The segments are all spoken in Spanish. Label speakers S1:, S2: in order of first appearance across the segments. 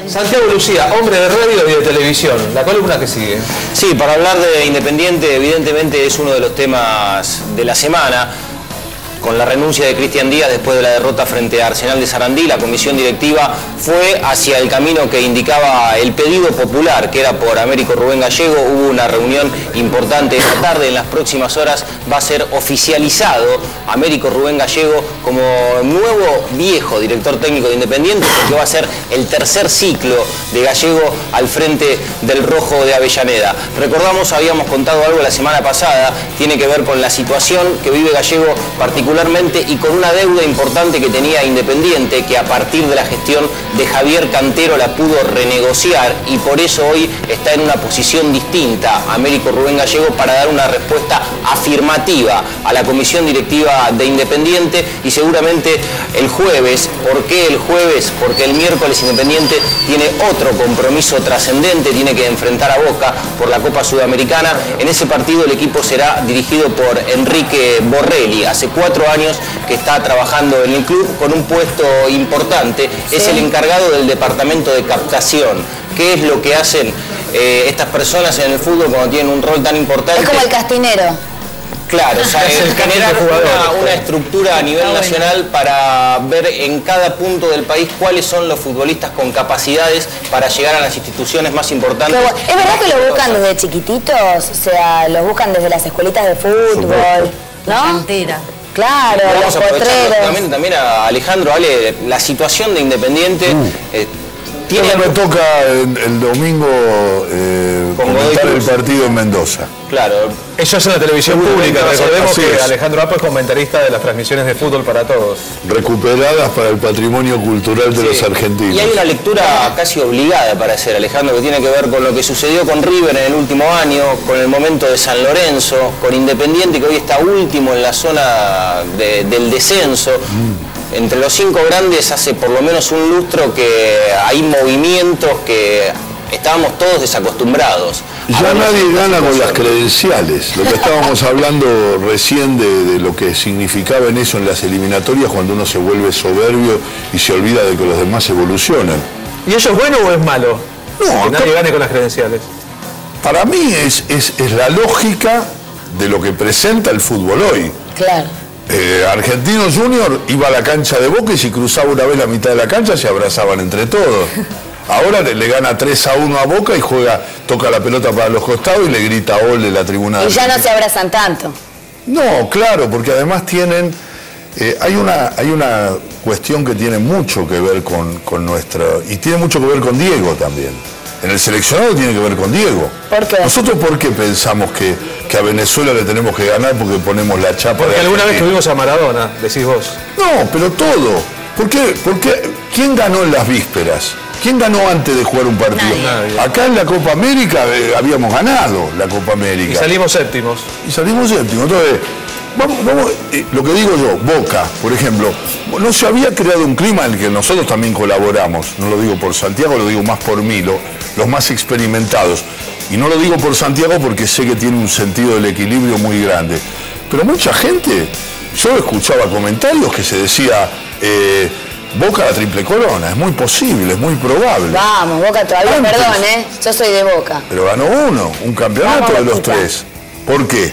S1: Santiago Lucía, hombre de radio y de televisión. La columna que sigue.
S2: Sí, para hablar de Independiente, evidentemente es uno de los temas de la semana. Con la renuncia de Cristian Díaz después de la derrota frente a Arsenal de Sarandí, la comisión directiva fue hacia el camino que indicaba el pedido popular, que era por Américo Rubén Gallego. Hubo una reunión importante esta tarde. En las próximas horas va a ser oficializado Américo Rubén Gallego como nuevo viejo director técnico de Independiente, porque va a ser el tercer ciclo de Gallego al frente del Rojo de Avellaneda. Recordamos, habíamos contado algo la semana pasada, tiene que ver con la situación que vive Gallego particularmente y con una deuda importante que tenía Independiente, que a partir de la gestión de Javier Cantero la pudo renegociar, y por eso hoy está en una posición distinta Américo Rubén Gallego para dar una respuesta afirmativa a la comisión directiva de Independiente. Y seguramente el jueves. ¿Por qué el jueves? Porque el miércoles Independiente tiene otro compromiso trascendente, tiene que enfrentar a Boca por la Copa Sudamericana. En ese partido el equipo será dirigido por Enrique Borrelli. Hace 4 años que está trabajando en el club con un puesto importante. Sí. Es el encargado del departamento de captación. ¿Qué es lo que hacen estas personas en el fútbol cuando tienen un rol tan importante?
S3: Es como el castinero.
S2: Claro, o sea, generar una estructura a nivel nacional para ver en cada punto del país cuáles son los futbolistas con capacidades para llegar a las instituciones más importantes.
S3: Pero, ¿es verdad que lo buscan desde chiquititos? O sea, los buscan desde las escuelitas de fútbol, ¿no? Entera. Claro,
S2: vamos a aprovechar también a Alejandro. Ale, la situación de Independiente...
S4: me toca el domingo comentar el partido en Mendoza.
S1: Claro, eso es en la televisión pública. Recordemos que Alejandro Apo es comentarista de las transmisiones de Fútbol para Todos.
S4: Recuperadas para el patrimonio cultural de los argentinos.
S2: Y hay una lectura casi obligada para hacer, Alejandro, que tiene que ver con lo que sucedió con River en el último año, con el momento de San Lorenzo, con Independiente, que hoy está último en la zona del descenso. Entre los 5 grandes hace por lo menos un lustro que hay movimientos que estábamos todos desacostumbrados.
S4: Ya nadie gana con las credenciales. Lo que estábamos hablando recién de lo que significaba en eso en las eliminatorias, cuando uno se vuelve soberbio y se olvida de que los demás evolucionan.
S1: ¿Y eso es bueno o es malo? No, que nadie gane con las credenciales.
S4: Para mí es la lógica de lo que presenta el fútbol hoy.
S3: Claro.
S4: Argentino Junior iba a la cancha de Boca y si cruzaba una vez la mitad de la cancha se abrazaban entre todos. Ahora le gana 3-1 a Boca y toca la pelota para los costados y le grita gol de la tribuna.
S3: Y ya no se abrazan tanto.
S4: No, claro, porque además tienen... hay una cuestión que tiene mucho que ver con nuestra... Y tiene mucho que ver con Diego también. En el seleccionado tiene que ver con Diego.
S3: ¿Por qué?
S4: ¿Nosotros por qué pensamos que a Venezuela le tenemos que ganar porque ponemos la chapa?
S1: Porque alguna vez tuvimos a Maradona, decís vos.
S4: No, pero todo. ¿Por qué? ¿Quién ganó en las vísperas? ¿Quién ganó antes de jugar un partido?
S1: Nadie.
S4: Acá en la Copa América habíamos ganado la Copa América.
S1: Y salimos séptimos.
S4: Entonces, vamos, lo que digo yo, Boca, por ejemplo, no se había creado un clima en el que nosotros también colaboramos. No lo digo por Santiago, lo digo más por mí, los más experimentados. Y no lo digo por Santiago porque sé que tiene un sentido del equilibrio muy grande. Pero mucha gente, yo escuchaba comentarios que se decía... Boca la triple corona, es muy posible, es muy probable.
S3: Vamos, Boca todavía, perdón, yo soy de Boca.
S4: Pero ganó un campeonato de los 3. ¿Por qué?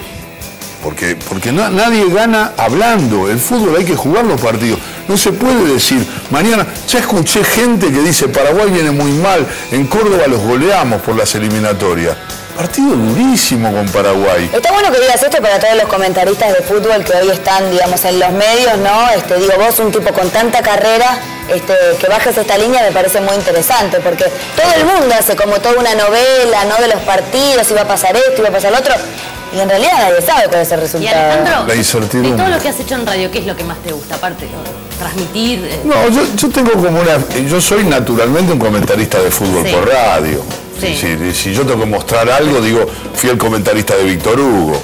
S4: Porque nadie gana hablando. El fútbol hay que jugar los partidos. No se puede decir, mañana, ya escuché gente que dice Paraguay viene muy mal, en Córdoba los goleamos por las eliminatorias. Partido durísimo con Paraguay.
S3: Está bueno que digas esto para todos los comentaristas de fútbol que hoy están, digamos, en los medios, ¿no? Digo, vos, un tipo con tanta carrera, que bajes esta línea me parece muy interesante, porque todo el mundo hace como toda una novela, ¿no? De los partidos, iba a pasar esto, iba a pasar lo otro, y en realidad nadie sabe cuál es el resultado.
S5: Y Alejandro,
S4: la incertidumbre.
S5: de todo lo que has hecho en radio, ¿qué es lo que más te gusta? Aparte de transmitir...
S4: No, yo tengo como yo soy naturalmente un comentarista de fútbol por radio. Sí. Si yo tengo que mostrar algo, digo, fui el comentarista de Víctor Hugo.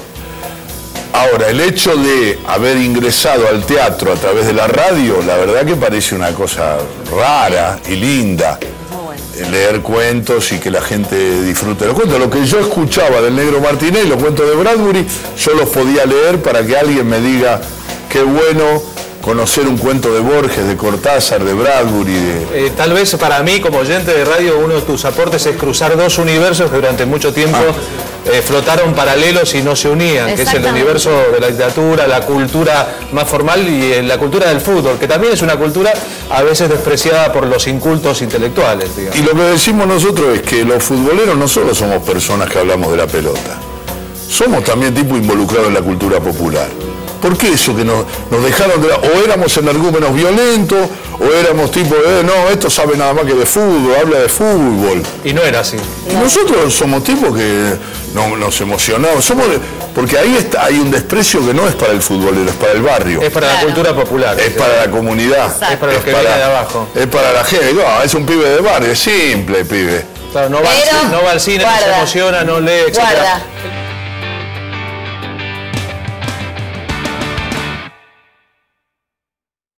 S4: Ahora, el hecho de haber ingresado al teatro a través de la radio, la verdad que parece una cosa rara y linda. Leer cuentos y que la gente disfrute los cuentos. Lo que yo escuchaba del Negro Martínez, los cuentos de Bradbury, yo los podía leer para que alguien me diga qué bueno conocer un cuento de Borges, de Cortázar, de Bradbury.
S1: Tal vez para mí, como oyente de radio, uno de tus aportes es cruzar dos universos que durante mucho tiempo flotaron paralelos y no se unían, que es el universo de la literatura, la cultura más formal y la cultura del fútbol, que también es una cultura a veces despreciada por los incultos intelectuales, digamos.
S4: Y lo que decimos nosotros es que los futboleros no solo somos personas que hablamos de la pelota, somos también tipo involucrados en la cultura popular. ¿Por qué eso que nos dejaron de... O éramos energúmenos violentos, o éramos tipo, no, esto sabe nada más que de fútbol, habla de fútbol.
S1: Y no era así.
S4: Y nosotros somos tipos que nos emocionamos, porque ahí hay un desprecio que no es para el futbolero, es para el barrio.
S1: Es para la cultura popular.
S4: Es para la comunidad.
S1: Exacto. Es para los que vienen de abajo.
S4: Es para la gente, no, es un pibe de barrio, es simple, pibe.
S1: Claro, no va al cine, no se emociona, no lee, etc.